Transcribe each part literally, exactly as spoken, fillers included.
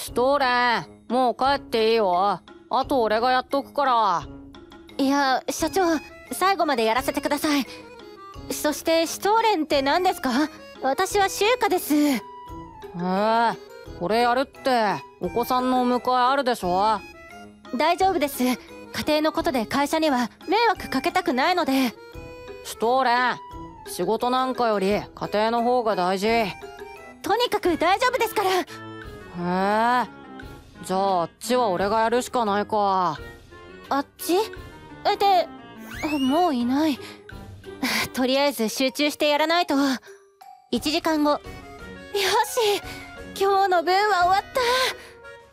シュトーレン、もう帰っていいよ。あと俺がやっとくから。 いや、社長、最後までやらせてください。そしてシュトーレンって何ですか？私はシュウカです。えー、これやるってお子さんのお迎えあるでしょ。 大丈夫です。家庭のことで会社には迷惑かけたくないので。 シュトーレン、仕事なんかより家庭の方が大事。 とにかく大丈夫ですから。へえ、じゃああっちは俺がやるしかないか。 あっち？え、で、もういない。とりあえず集中してやらないと。いちじかんご。よし、今日の分は終わった。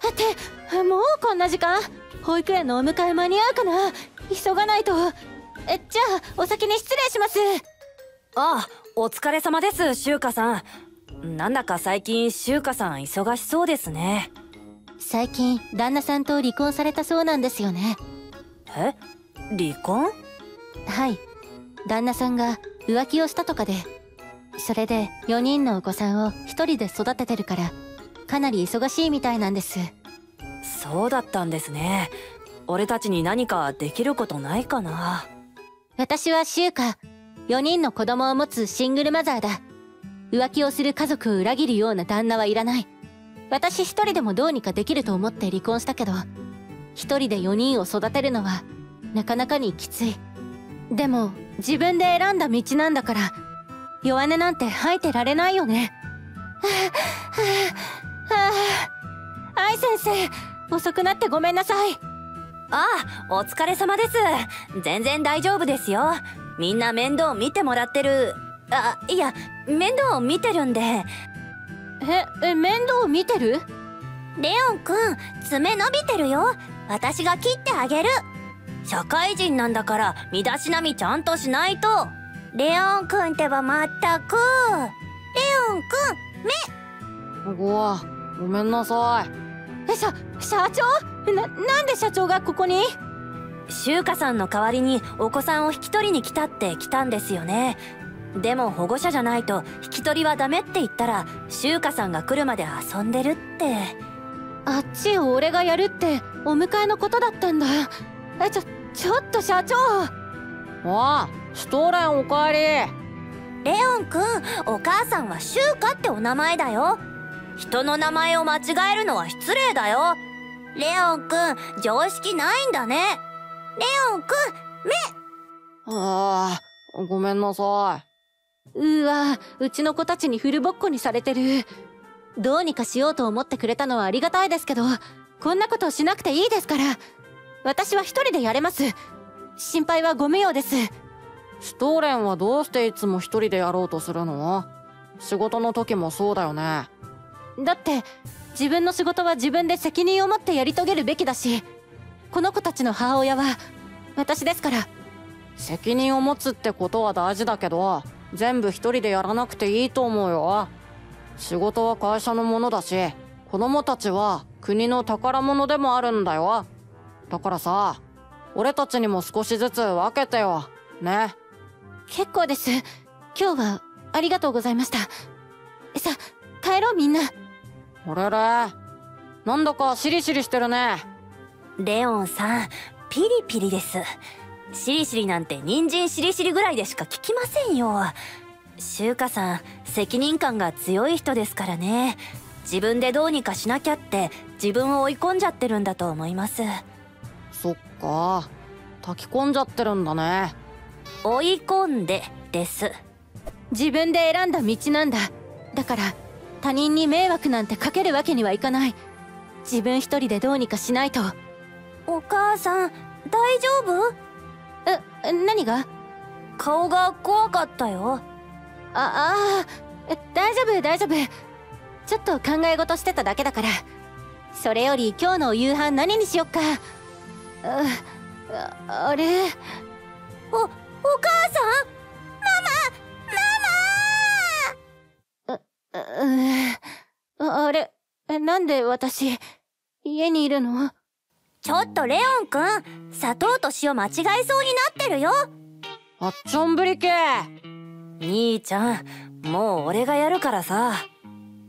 ってもうこんな時間？保育園のお迎え間に合うかな？急がないと。え、じゃあお先に失礼します。 ああ、お疲れ様です、シュウカさん。なんだか最近シュウカさん忙しそうですね。 最近旦那さんと離婚されたそうなんですよね。 え？離婚？ はい、旦那さんが浮気をしたとかで。それでよにんのお子さんをひとりで育ててるからかなり忙しいみたいなんです。 そうだったんですね。俺たちに何かできることないかな。 私はシュウカ、よにんの子供を持つシングルマザーだ。浮気をする家族を裏切るような旦那はいらない。私一人でもどうにかできると思って離婚したけど、一人でよにんを育てるのはなかなかにきつい。でも自分で選んだ道なんだから弱音なんて吐いてられないよね。はあ、はあ、はあ、愛先生、遅くなってごめんなさい。 ああ、お疲れ様です。全然大丈夫ですよ。みんな面倒見てもらってる。あ、いや、面倒見てるんで。 え、え、面倒見てる？ レオンくん、爪伸びてるよ。私が切ってあげる。 社会人なんだから身だしなみちゃんとしないと。 レオンくんってばまったく。レオンくん、目。 ごわ、ごめんなさい。 え、社、社長？な、なんで社長がここに？ シュウカさんの代わりにお子さんを引き取りに来たって来たんですよね。でも保護者じゃないと引き取りはダメって言ったら、シュウカさんが来るまで遊んでるって。 あっちを俺がやるってお迎えのことだったんだ。え、ちょ、ちょっと社長。 ああ、シュトーレンおかえり。レオンくん、お母さんはシュウカってお名前だよ。 人の名前を間違えるのは失礼だよ。 レオンくん、常識ないんだね。レオンくん、目。 ああ、ごめんなさい。うわ、うちの子たちにフルボッコにされてる。どうにかしようと思ってくれたのはありがたいですけど、こんなことしなくていいですから。私は一人でやれます。心配はご無用です。 シュトーレンはどうしていつも一人でやろうとするの？仕事の時もそうだよね。 だって自分の仕事は自分で責任を持ってやり遂げるべきだし、この子たちの母親は私ですから。 責任を持つってことは大事だけど、全部一人でやらなくていいと思うよ。仕事は会社のものだし、子供たちは国の宝物でもあるんだよ。だからさ、俺たちにも少しずつ分けてよね。 結構です。今日はありがとうございました。さ、帰ろうみんな。 あれれ、なんだかシリシリしてるね。 レオンさん、ピリピリです。シリシリなんて人参しりしりぐらいでしか聞きませんよ。シュウカさん、責任感が強い人ですからね。自分でどうにかしなきゃって自分を追い込んじゃってるんだと思います。 そっか、炊き込んじゃってるんだね。 追い込んでです。 自分で選んだ道なんだ。だから他人に迷惑なんてかけるわけにはいかない。自分一人でどうにかしないと。 お母さん、大丈夫？ え、何が？ 顔が怖かったよ。 あ、ああ、大丈夫大丈夫。ちょっと考え事してただけだから。それより今日のお夕飯何にしよっか。あ、あ、あれ。 お、お母さん？ママ！マママ！う、う、あれ、なんで私、家にいるの？ ちょっとレオンくん、砂糖と塩間違えそうになってるよ。 あっちょんぶりけ。 兄ちゃん、もう俺がやるからさ。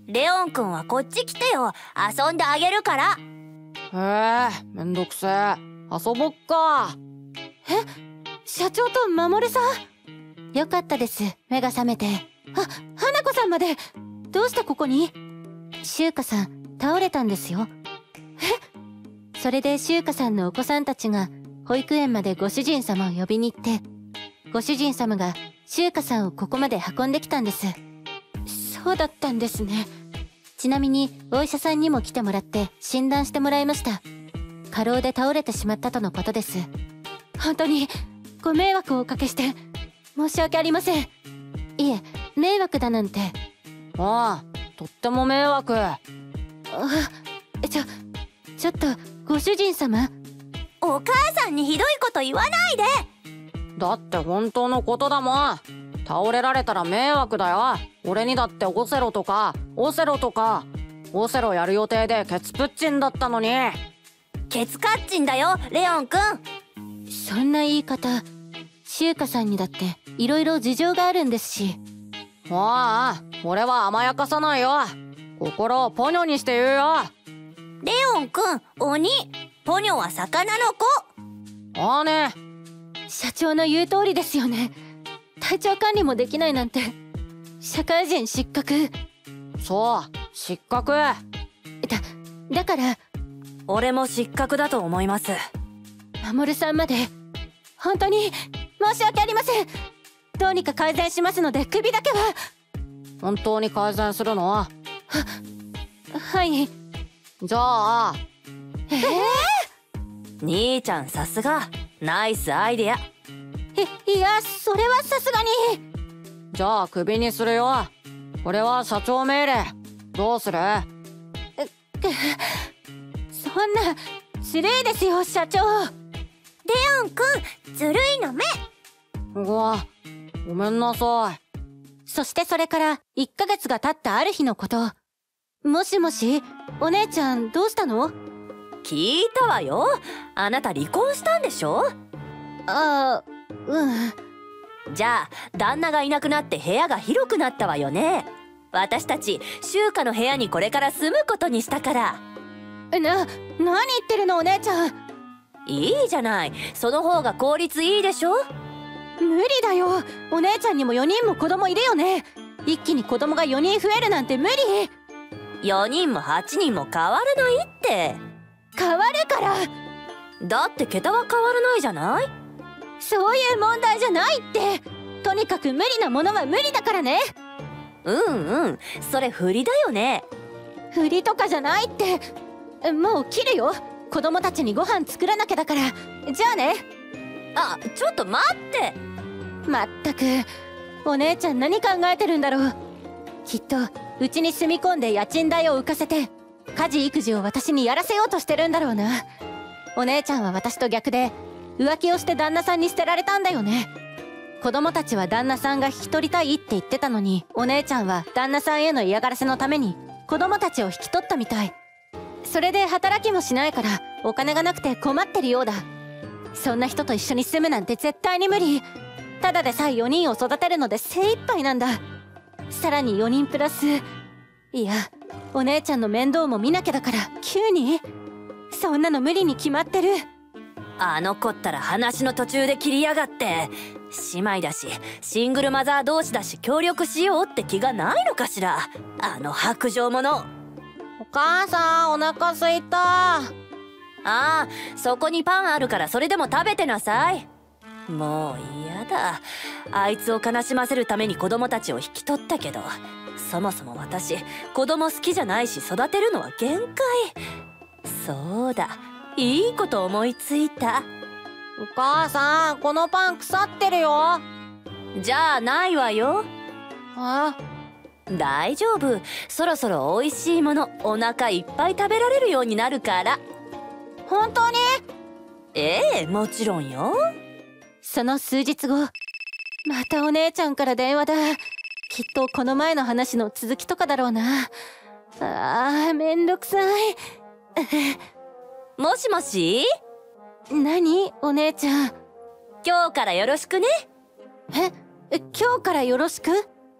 レオンくんはこっち来てよ。遊んであげるから。 へえ、めんどくせえ。遊ぼっか。 社長と守さん。よかったです、目が覚めて。あ、花子さんまで。どうしてここに？シ香さん倒れたんですよ。え？それでシ香さんのお子さんたちが保育園までご主人様を呼びに行って、ご主人様がシ香さんをここまで運んできたんです。そうだったんですね。ちなみにお医者さんにも来てもらって診断してもらいました。過労で倒れてしまったとのことです。本当にご迷惑をおかけして申し訳ありません。いえ、迷惑だなんて。 ああ、とっても迷惑。 あ、ちょちょっとご主人様。 お母さんにひどいこと言わないで。 だって本当のことだもん。倒れられたら迷惑だよ。俺にだってオセロとかオセロとかオセロやる予定でケツプッチンだったのに。 ケツカッチンだよ、レオンくん。 そんな言い方、シ香さんにだっていろいろ事情があるんですし。 ああ、俺は甘やかさないよ。心をポニョにして言うよ。 レオンくん、鬼。ポニョは魚の子。 ああね。 社長の言う通りですよね。体調管理もできないなんて社会人失格。 そう、失格。だだから俺も失格だと思います。 守さんまで本当に申し訳ありません。どうにか改善しますので首だけは。 本当に改善するの？ははい。 じゃあ。 ええー、兄ちゃんさすがナイスアイデア。 いいや、それはさすがに。 じゃあクビにするよ。これは社長命令。どうする？ そんなずるいですよ、社長。 レオンくん、ずるいの目。 うわ、ごめんなさい。 そしてそれからいっかげつが経ったある日のこと。もしもし、お姉ちゃんどうしたの？ 聞いたわよ。あなた離婚したんでしょ？ ああ、うん。 じゃあ旦那がいなくなって部屋が広くなったわよね。私たちシ香の部屋にこれから住むことにしたから。 な、何言ってるのお姉ちゃん。 いいじゃない、その方が効率いいでしょ。 無理だよ、お姉ちゃんにもよにんも子供いるよね。一気に子供がよにん増えるなんて無理。 よにんもはちにんも変わらないって。 変わるから。 だって桁は変わらないじゃない。 そういう問題じゃないって。とにかく無理なものは無理だからね。 うんうん、それ振りだよね。 振りとかじゃないって。もう切るよ、子供たちにご飯作らなきゃだから。じゃあね。 あ、ちょっと待って。 まったくお姉ちゃん何考えてるんだろう。きっとうちに住み込んで家賃代を浮かせて家事育児を私にやらせようとしてるんだろうな。お姉ちゃんは私と逆で浮気をして旦那さんに捨てられたんだよね。子供たちは旦那さんが引き取りたいって言ってたのに、お姉ちゃんは旦那さんへの嫌がらせのために子供たちを引き取ったみたい。それで働きもしないからお金がなくて困ってるようだ。そんな人と一緒に住むなんて絶対に無理。ただでさえよにんを育てるので精一杯なんだ。さらによにんプラス、いやお姉ちゃんの面倒も見なきゃだからきゅうにん。そんなの無理に決まってる。 あの子ったら話の途中で切りやがって。姉妹だしシングルマザー同士だし協力しようって気がないのかしら、あの薄情者。 お母さん、お腹すいた。 ああ、そこにパンあるからそれでも食べてなさい。もう嫌だ。あいつを悲しませるために子供たちを引き取ったけど、そもそも私子供好きじゃないし育てるのは限界。そうだ、いいこと思いついた。 お母さん、このパン腐ってるよ。 じゃあないわよ。 あ、 大丈夫、そろそろ美味しいものお腹いっぱい食べられるようになるから。 本当に？ ええ、もちろんよ。 その数日後、またお姉ちゃんから電話だ。きっとこの前の話の続きとかだろうな。あー、めんどくさい。 もしもし？ 何？お姉ちゃん。 今日からよろしくね。 え、今日からよろしく？ う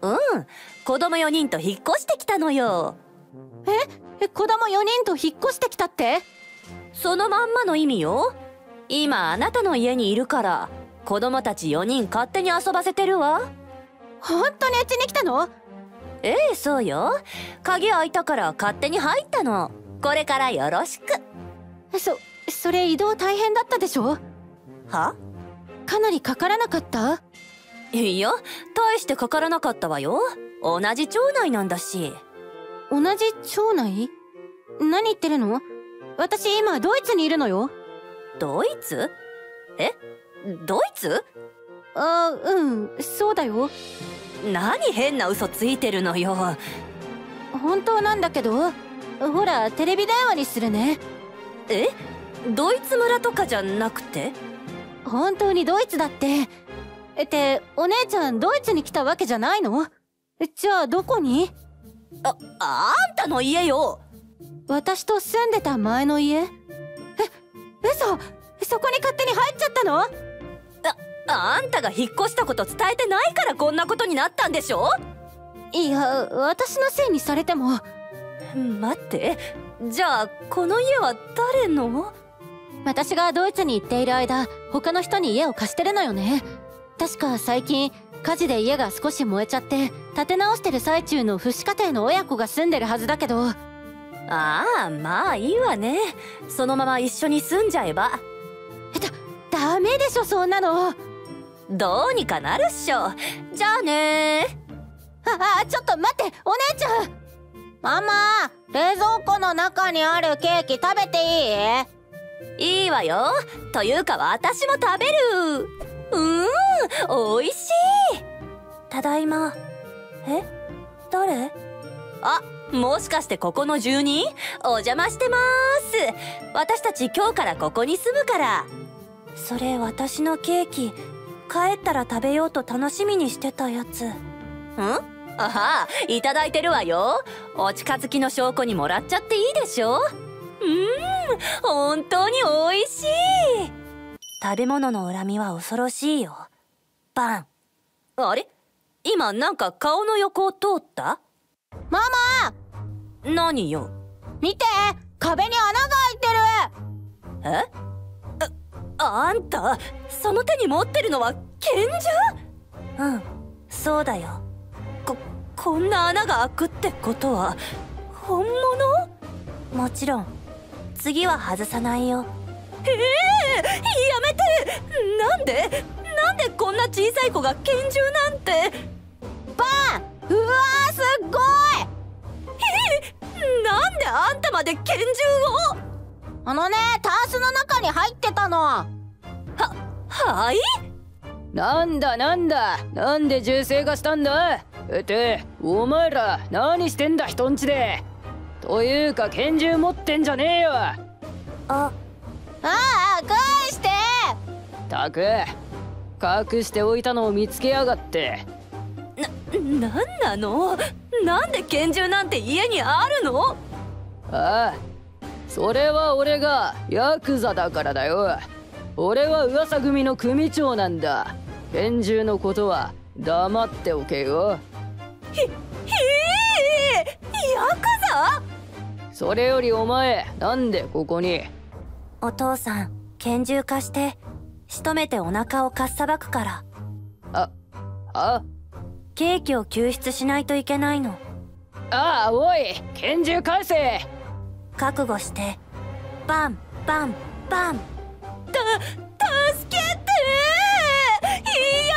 うん、子供よにんと引っ越してきたのよ。 え、子供よにんと引っ越してきたって？ そのまんまの意味よ。今あなたの家にいるから子供たちよにん勝手に遊ばせてるわ。 本当にうちに来たの？ ええ、そうよ。鍵開いたから勝手に入ったの。これからよろしく。 そ、それ移動大変だったでしょ？ は？ かなりかからなかった？ いや、大してかからなかったわよ。同じ町内なんだし。 同じ町内？何言ってるの？私今ドイツにいるのよ。 ドイツ？え？ドイツ？ あ、うん、そうだよ。 何変な嘘ついてるのよ。 本当なんだけど、ほらテレビ電話にするね。 え？ドイツ村とかじゃなくて？ 本当にドイツだって。えって、お姉ちゃんドイツに来たわけじゃないの？じゃあどこに？ あ、あんたの家よ。 私と住んでた前の家？え、嘘？そこに勝手に入っちゃったの？あ、 あんたが引っ越したこと伝えてないからこんなことになったんでしょ？ いや、私のせいにされても。 待って、じゃあこの家は誰の？ 私がドイツに行っている間、他の人に家を貸してるのよね。確か最近火事で家が少し燃えちゃって建て直してる最中の父子家庭の親子が住んでるはずだけど。 ああ、まあいいわね。そのまま一緒に住んじゃえば。 だ、ダメでしょそんなの。 どうにかなるっしょ。じゃあねー。あ、あ、ちょっと待って、お姉ちゃん。 ママ、冷蔵庫の中にあるケーキ食べていい？ いいわよ。というか私も食べる。うーん、おいしい。 ただいま。え？誰？ あ、もしかしてここの住人？お邪魔してまーす。私たち今日からここに住むから。 それ私のケーキ。帰ったら食べようと楽しみにしてたやつ。ん？ あは、いただいてるわよ。お近づきの証拠にもらっちゃっていいでしょ？うーん、本当においしい。 食べ物の恨みは恐ろしいよ。バン。 あれ？今なんか顔の横を通った？ ママ！ 何よ？ 見て！壁に穴が開いてる！ え？あ、あんた、その手に持ってるのは拳銃？ うん、そうだよ。 こ、こんな穴が開くってことは、本物？ もちろん。次は外さないよ。 ええー、やめて！なんで？なんでこんな小さい子が拳銃なんて。 バン！うわー、すっごい！ え、なんであんたまで拳銃を？ あのね、タンスの中に入ってたの。は、 はい？ なんだなんだ、なんで銃声がしたんだ？えて、お前ら何してんだ人んちで。というか拳銃持ってんじゃねえよ。 あ、 ああ、返して！ たく、隠しておいたのを見つけやがって。 な、なんなの？なんで拳銃なんて家にあるの？ ああ、それは俺がヤクザだからだよ。俺は噂組の組長なんだ。拳銃のことは黙っておけよ。 ひ、ひー！ヤクザ？ それよりお前、なんでここに？ お父さん、拳銃貸して。仕留めてお腹をかっさばくから。 あ、あ？ ケーキを救出しないといけないの。 ああ、おい、拳銃返せ！ 覚悟して。バン、バン、バン。 た、助けてー！い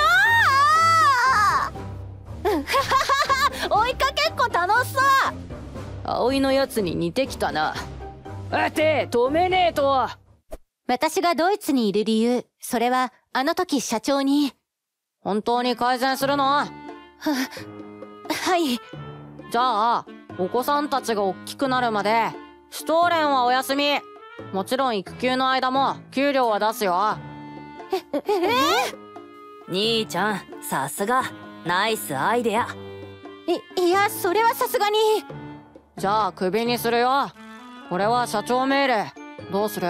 やー追いかけっこ楽しそう！ 葵のやつに似てきたな。あて、止めねえと。 私がドイツにいる理由、それはあの時社長に。 本当に改善するの？は、 はい。 じゃあ、お子さんたちが大きくなるまで、シュトーレンはお休み。もちろん育休の間も給料は出すよ。 え、え、え兄ちゃん、さすが。ナイスアイデア。 い、いや、それはさすがに。 じゃあ、クビにするよ。これは社長命令。どうする？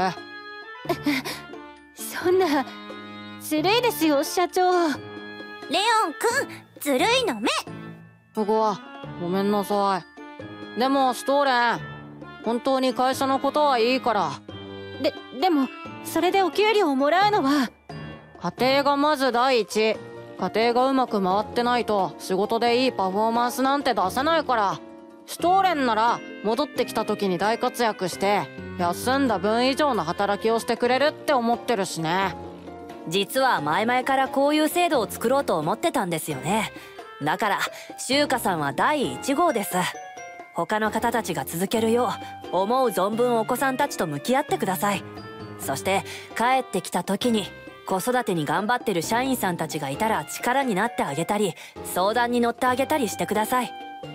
そんな、ずるいですよ、社長。 レオンくん、ずるいの目。 うわ、ごめんなさい。でもストーレン、本当に会社のことはいいから。 ででもそれでお給料をもらうのは。 家庭がまず第一。家庭がうまく回ってないと仕事でいいパフォーマンスなんて出せないから。シュトーレンなら戻ってきた時に大活躍して休んだ分以上の働きをしてくれるって思ってるしね。 実は前々からこういう制度を作ろうと思ってたんですよね。だからシュウカさんは第一号です。他の方たちが続けるよう思う存分お子さんたちと向き合ってください。そして帰ってきた時に子育てに頑張ってる社員さんたちがいたら力になってあげたり相談に乗ってあげたりしてください。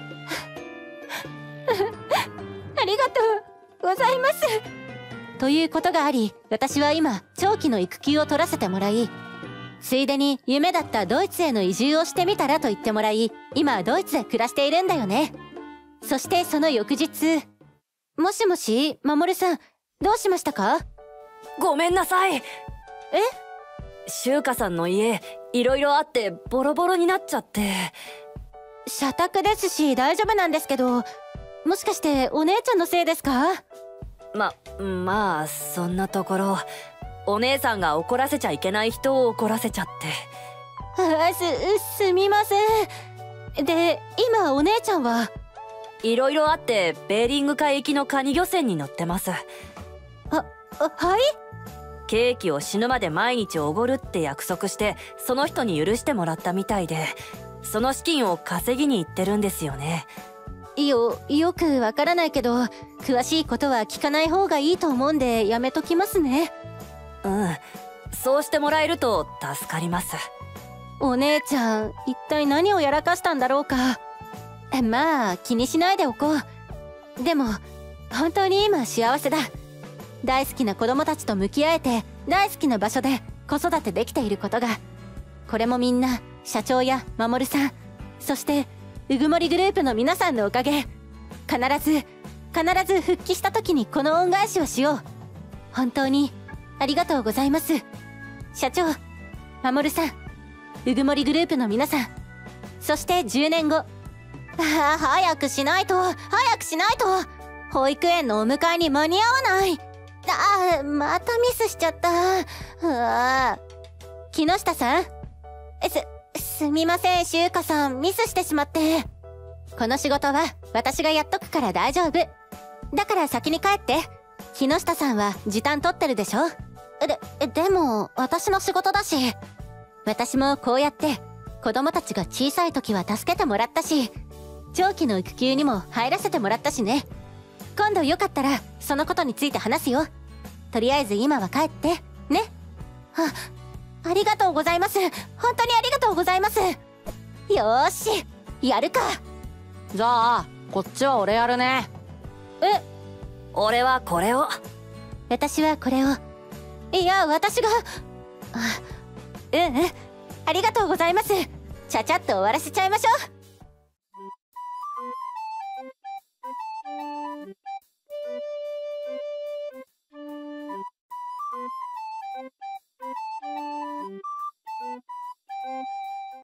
ありがとうございます。ということがあり、私は今長期の育休を取らせてもらい、ついでに夢だったドイツへの移住をしてみたらと言ってもらい、今ドイツで暮らしているんだよね。そしてその翌日、もしもし、守さん、どうしましたか？ ごめんなさい。え？シュウカさんの家いろいろあってボロボロになっちゃって。 社宅ですし大丈夫なんですけど、もしかしてお姉ちゃんのせいですか？ ま、まあそんなところ。お姉さんが怒らせちゃいけない人を怒らせちゃって。 あ、す、すみません。で、今お姉ちゃんはいろいろあってベーリング海行きのカニ漁船に乗ってます。 あ、あ、はい？ ケーキを死ぬまで毎日おごるって約束してその人に許してもらったみたいで、その資金を稼ぎに行ってるんですよね。 よ、よくわからないけど、詳しいことは聞かない方がいいと思うんでやめときますね。 うん、そうしてもらえると助かります。 お姉ちゃん、一体何をやらかしたんだろうか。まあ気にしないでおこう。でも本当に今幸せだ。大好きな子供たちと向き合えて、大好きな場所で子育てできていることが、これもみんな社長や守さん、そしてうぐもりグループの皆さんのおかげ。必ず必ず復帰した時にこの恩返しをしよう。本当にありがとうございます。社長、守さん、うぐもりグループの皆さん、そしてじゅうねんご。ああ、早くしないと、早くしないと。保育園のお迎えに間に合わない。ああ、またミスしちゃった。うわ。木下さん、す、すみません、シュウカさん、ミスしてしまって。この仕事は私がやっとくから大丈夫。だから先に帰って。木下さんは時短取ってるでしょ。で、でも私の仕事だし。私もこうやって子供たちが小さい時は助けてもらったし、長期の育休にも入らせてもらったしね。今度よかったらそのことについて話すよ。とりあえず今は帰ってね。あ、ありがとうございます。本当にありがとうございます。よーし、やるか。 じゃあこっちは俺やるね。 え、 俺はこれを。 私はこれを。いや、私が。あ、うんうん、ありがとうございます。ちゃちゃっと終わらせちゃいましょう。